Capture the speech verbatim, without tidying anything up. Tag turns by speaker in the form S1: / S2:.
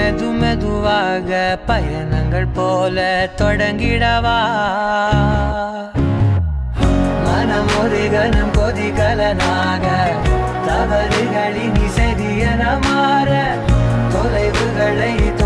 S1: மெது மெதுவாக பயணங்கள் போல தொடங்கிடவா மனம் ஒரு கணம் கொதிகலனாக தவறுகளின் இசையன மாற தொலைவுகளை